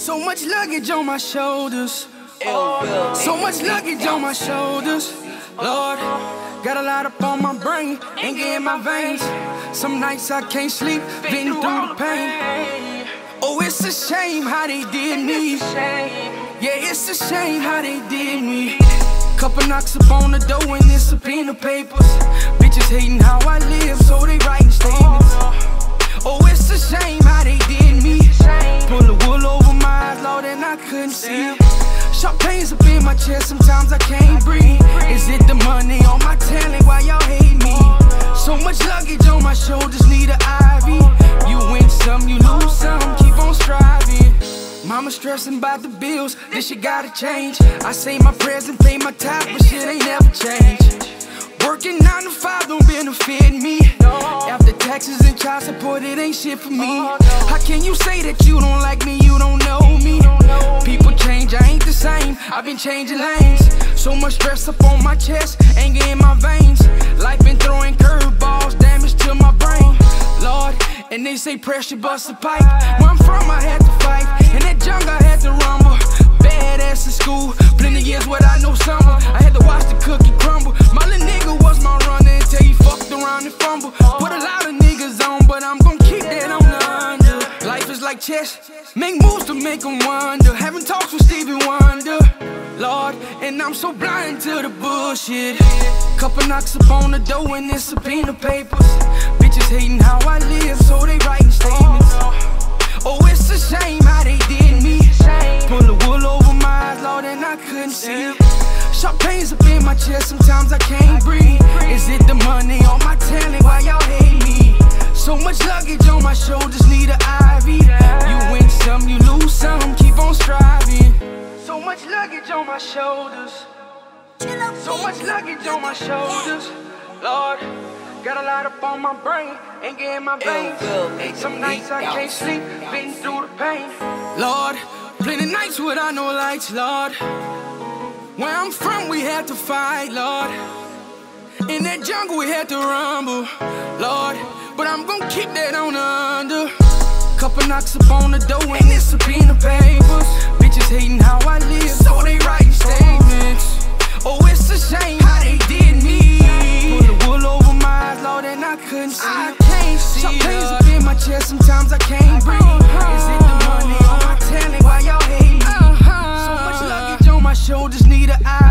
So much luggage on my shoulders. So much luggage on my shoulders. Lord, got a lot up on my brain, anger in my veins. Some nights I can't sleep, venting through the pain. Oh, it's a shame how they did me. Yeah, it's a shame how they did me. Couple knocks up on the door and it's subpoena papers. Bitches hating how I live, so they writing statements. Oh, it's a shame how they did me. Pull the wool over my eyes, Lord, and I couldn't see. Sharp pains up in my chest, sometimes I can't breathe. Is it the money or my talent, why y'all hate me? So much luggage on my shoulders, need an IV. You win some, you lose some, keep on striving. Mama stressing about the bills, this shit gotta change. I say my prayers and pay my tithe, but shit ain't never changed. Working 9 to 5 don't benefit me. After taxes and child support, it ain't shit for me. How can you say that you don't like me, you don't know me? People change, I ain't the same, I've been changing lanes. So much stress up on my chest, anger in my veins. Life been throwing curveballs, damage to my brain. Lord, and they say pressure bust a pipe. Where I'm from, I had to fight. In that jungle, I had to rumble. Badass in school, plenty years without no summer. I had to watch the cookie crumble. My little nigga was my runner until he fucked around and fumbled. Put a lot of niggas on, but I'm gon' keep that on the under. Life is like chess, make moves to make them wonder. Having talks with Stevie Wonder, Lord, and I'm so blind to the bullshit. Couple knocks up on the door and it's subpoena papers. Bitches hating how I live, so they writing statements. Oh, it's a shame how they did me. Pull the wool over my eyes, Lord, and I couldn't see. Sharp pains up in my chest, sometimes I can't breathe. Is it the money or my talent, why y'all hate me? So much luggage on my shoulders, need an IV. You win some, you lose some, keep on striving. So much luggage on my shoulders. So much luggage on my shoulders. Lord, got a lot up on my brain, anger in my veins. Some nights I can't sleep, venting through the pain. Lord, plenty nights without no lights, Lord. Where I'm from, we had to fight, Lord. In that jungle, we had to rumble, Lord. But I'm gon' keep that on the under. Couple knocks up on the door and it's subpoena papers. Bitches hating how I live, so they writing statements. Oh, it's a shame how they did me. Pull the wool over my eyes, Lord, and I couldn't see. I can't see. Sharp pains up in my chest, sometimes I can't breathe. Is it the money or my talent, why y'all hate me? So much luggage on my shoulders, need an eye.